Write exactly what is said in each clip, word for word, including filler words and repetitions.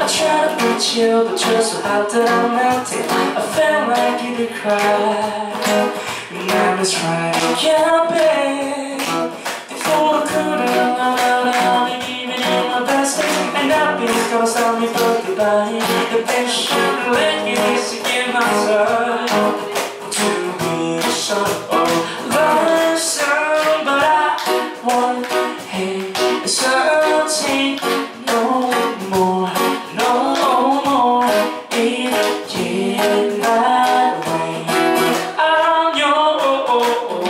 I tried to put you, but you're so hot that I'm melting. I felt like you could cry, and I'm just trying to get back. Before I couldn't run out, I'll be giving it my best, and nothing's gonna stop me but goodbye. The best shot to let you is to give my time to be the son of love song, but I won't hesitate no more, no more. It can't that way. I'm yours.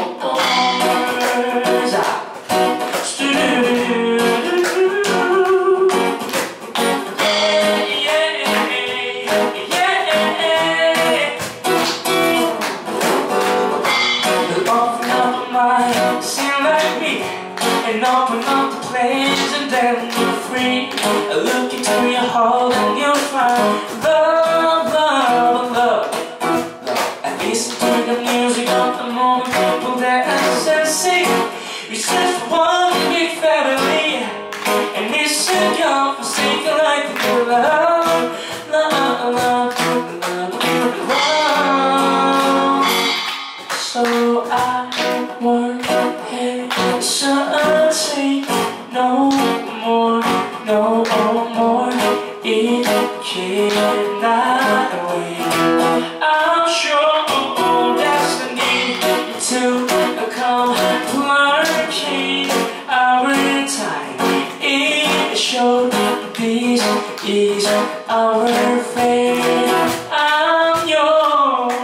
Sing like me and open up the place, and then you're free. Look into your heart and you'll find love, love, love, love. And listen to the music of the moment, people dance and sing. It's just one big family, and it's a conversation like a good love, love, love, love, love. So I won't hesitate no more, no more. It cannot wait. I'm sure destiny to come lurking our time. It showed this is our fate. I'm yours.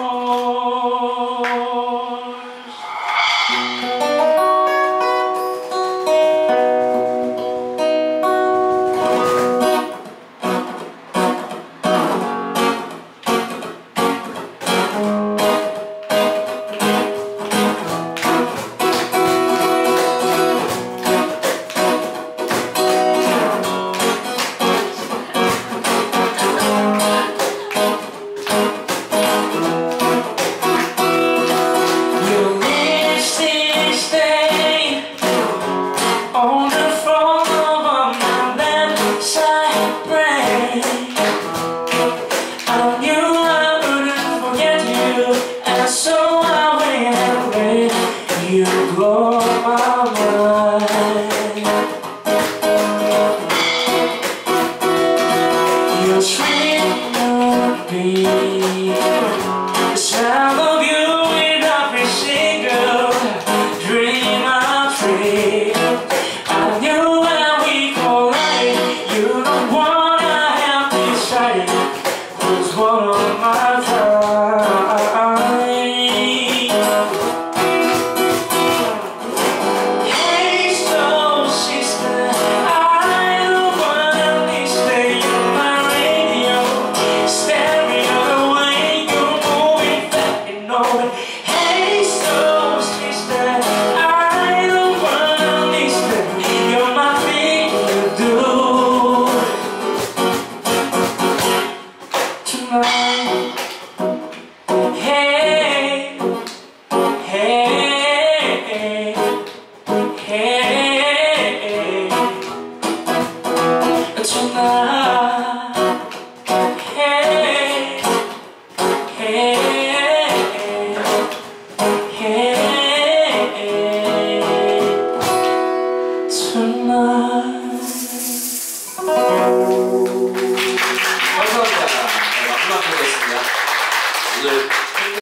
You blow my mind. You're sweet on me. The sound of you in every single dream I dream. I knew when we collided, you're the one I have decided was one of my time. Tonight